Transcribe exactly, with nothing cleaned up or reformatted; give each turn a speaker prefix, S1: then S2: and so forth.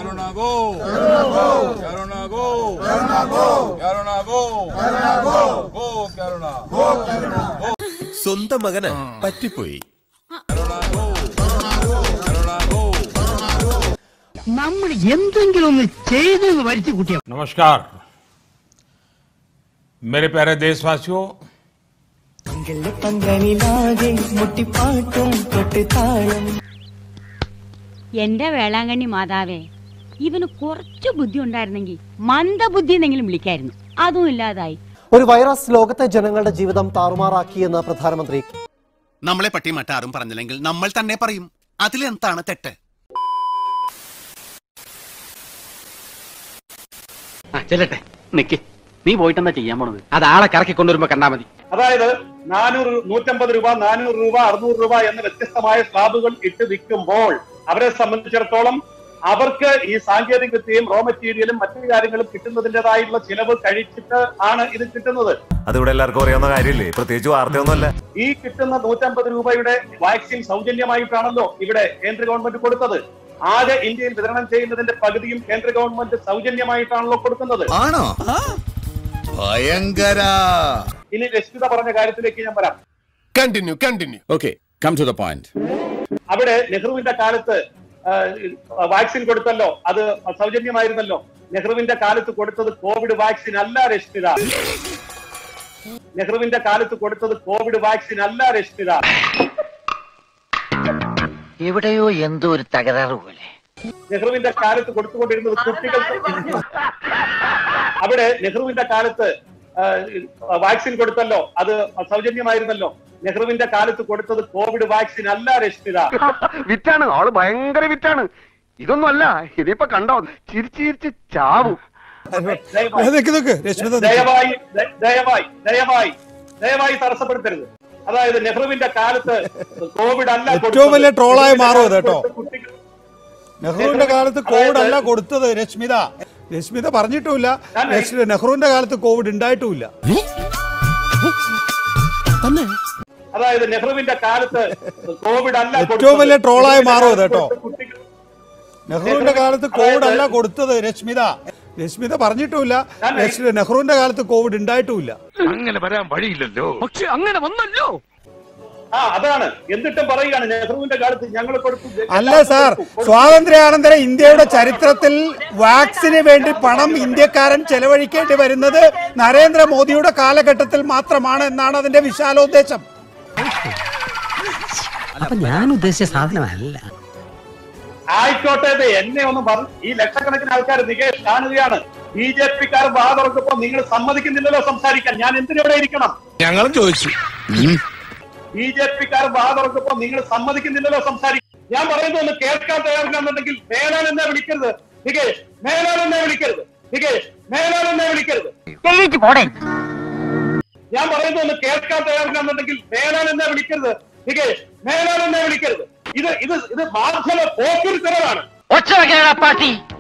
S1: Karuna go. Karuna go. Karuna go. Karuna go. Karuna go. Go Karuna. Go Karuna.
S2: സ്വന്തം മകന് പറ്റിപ്പോയി.
S3: നമ്മൾ എന്തെങ്കിലും ഒന്ന് ചെയ്തു വരിച്ചു കൂട്ടിയ.
S1: नमस्कार मेरे प्यारे देशवासियों.
S4: എന്റെ വേളാങ്കണ്ണി മാതാവേ, ഇവന് കുറച്ചു ബുദ്ധി ഉണ്ടായിരുന്നെങ്കിൽ മന്ദബുദ്ധി എന്നെങ്കിലും വിളിക്കായിരുന്നു. അതും ഇല്ലാതായി.
S5: ഒരു വൈറസ് ലോകത്തെ ജനങ്ങളുടെ ജീവിതം താറുമാറാക്കിയെന്ന് പ്രധാനമന്ത്രി.
S2: നമ്മളെ പറ്റി മറ്റാരും പറഞ്ഞില്ലെങ്കിൽ നമ്മൾ തന്നെ പറയും. അതിലെന്താണ് തെറ്റ്?
S3: ചെല്ലട്ടെ, നിക്ക്. നീ പോയിട്ടെന്താ ചെയ്യാൻ പോണത്? അത് ആളെ കറക്കി കൊണ്ടുവരുമ്പോ കണ്ടാ മതി.
S6: അതായത് നാനൂറ് നൂറ്റമ്പത് രൂപ നാനൂറ് രൂപ അറുന്നൂറ് രൂപ എന്ന വ്യത്യസ്തമായ സ്ലാബുകൾ ഇട്ട് വിൽക്കുമ്പോൾ അവരെ സംബന്ധിച്ചിടത്തോളം അവർക്ക് ഈ സാങ്കേതിക വിദ്യയും റോ മെറ്റീരിയലും മറ്റു കാര്യങ്ങളും കിട്ടുന്നതിൻ്റെതായിട്ടുള്ള ചിലവ് കഴിച്ചിട്ട് ആണ് ഇത് കിട്ടുന്നത്.
S7: അതിവിടെ എല്ലാവർക്കും അറിയാവുന്ന കാര്യമില്ലേ, പ്രത്യേകിച്ച് വാർത്തയൊന്നുമല്ല.
S6: ഈ കിട്ടുന്ന നൂറ്റമ്പത് രൂപയുടെ വാക്സിൻ സൗജന്യമായിട്ടാണല്ലോ ഇവിടെ കേന്ദ്ര ഗവൺമെന്റ് കൊടുത്തത്. ആകെ ഇന്ത്യയിൽ വിതരണം ചെയ്യുന്നതിന്റെ പകുതിയും കേന്ദ്ര ഗവൺമെന്റ് സൗജന്യമായിട്ടാണല്ലോ കൊടുക്കുന്നത്.
S2: ആണോ? ഭയങ്കര.
S6: ഇനി രശ്മിത പറഞ്ഞ കാര്യത്തിലേക്ക് ഞാൻ വരാം.
S2: Continue continue okay, come to the point.
S6: അവിടെ നെഹ്റുവിന്റെ കാലത്ത് വാക്സിൻ കൊടുത്തല്ലോ, അത് സൗജന്യമായിരുന്നല്ലോ. നെഹ്റുവിന്റെ കാലത്ത് കൊടുത്തത് കോവിഡ് വാക്സിൻ അല്ല രശ്മിത. നെഹ്റുവിന്റെ കാലത്ത് കൊടുത്തത് കോവിഡ് വാക്സിൻ അല്ല രശ്മിത.
S3: എവിടെയോ എന്തോ ഒരു തകരാറ് പോലെ.
S6: നെഹ്റുവിന്റെ കാലത്ത് കൊടുത്തുകൊണ്ടിരുന്നത് കുട്ടികൾക്ക്. അവിടെ നെഹ്റുവിന്റെ കാലത്ത് വാക്സിൻ കൊടുത്തല്ലോ, അത് സൗജന്യമായിരുന്നല്ലോ. നെഹ്റുവിന്റെ കാലത്ത് കൊടുത്തത് കോവിഡ് വാക്സിൻ അല്ല രശ്മിത.
S8: വിറ്റാണ് ആള്, ഭയങ്കര വിറ്റാണ്. ഇതൊന്നും അല്ല, ഇതിപ്പോ കണ്ടോ ചിരിച്ച് ചിരിച്ച് ചാവും.
S6: ദയവായി ദയവായി ദയവായി ദയവായി തടസ്സപ്പെടുത്തരുത്. അതായത് നെഹ്റുവിന്റെ കാലത്ത് കോവിഡ് അല്ല,
S1: ഏറ്റവും വലിയ ട്രോളായി മാറും കേട്ടോ. നെഹ്റുവിന്റെ കാലത്ത് കോവിഡ് അല്ല കൊടുത്തത് രശ്മിത. രശ്മിത പറഞ്ഞിട്ടുമില്ല നെഹ്റുവിന്റെ കാലത്ത് കോവിഡ് ഉണ്ടായിട്ടുമില്ല.
S6: അതായത് നെഹ്റുവിന്റെ കാലത്ത് കോവിഡ് അല്ല,
S1: ഏറ്റവും വലിയ ട്രോളായി മാറും കേട്ടോ. നെഹ്റുവിന്റെ കാലത്ത് കോവിഡ് അല്ല കൊടുത്തത് രശ്മിത. രശ്മിത പറഞ്ഞിട്ടുമില്ല നെഹ്റുവിന്റെ കാലത്ത് കോവിഡ് ഉണ്ടായിട്ടുമില്ല.
S8: അങ്ങനെ വരാൻ വഴിയില്ലല്ലോ, പക്ഷെ അങ്ങനെ വന്നല്ലോ.
S6: ആ അതാണ്. എന്നിട്ടും പറയുകയാണ് നെഹ്റുവിന്റെ കാലത്ത് ഞങ്ങൾ കൊടുത്തു.
S1: അല്ല സാർ, സ്വാതന്ത്ര്യാനന്തര ഇന്ത്യയുടെ ചരിത്രത്തിൽ വാക്സിന് വേണ്ടി പണം ഇന്ത്യക്കാരൻ ചെലവഴിക്കേണ്ടി വരുന്നത് നരേന്ദ്രമോദിയുടെ കാലഘട്ടത്തിൽ മാത്രമാണ് എന്നാണ് അതിന്റെ വിശാലോദ്ദേശം.
S3: അപ്പൊ ഞാൻ ഉദ്ദേശിച്ച സാധനമല്ല.
S6: ആയിക്കോട്ടെ, എന്നെ ഒന്ന് പറഞ്ഞു. ഈ ലക്ഷക്കണക്കിന് ആൾക്കാർ നികേഷ് കാണുകയാണ്. ബി ജെ പിക്കാർ വാദർക്കപ്പോ നിങ്ങൾ സമ്മതിക്കുന്നില്ലല്ലോ സംസാരിക്കാൻ. ഞാൻ എന്തിനവിടെ ഇരിക്കണം?
S2: ഞങ്ങളും ചോദിച്ചു.
S6: ബി ജെ പിക്കാർ വാദർക്കപ്പോ നിങ്ങൾ സമ്മതിക്കുന്നില്ലല്ലോ സംസാരിക്കാൻ. ഞാൻ പറയുന്നത് ഒന്ന് കേൾക്കാൻ തയ്യാറാണെന്നുണ്ടെങ്കിൽ മേലാൽ എന്നെ വിളിക്കരുത് നികേഷ്. മേലാൽ എന്നെ വിളിക്കരുത് നികേഷ്. മേലാൽ എന്നെ വിളിക്കരുത്. ഞാൻ പറയുന്നത് ഒന്ന് കേൾക്കാൻ തയ്യാറാണെന്നുണ്ടെങ്കിൽ മേലാൽ എന്നെ വിളിക്കരുത് നികേഷ്. മേലാൽ എന്നെ വിളിക്കരുത്. ഇത് ഇത് ഇത് മാധ്യമ പോക്കിരിത്തരമാണ്.
S3: ഒച്ച പാട്ടി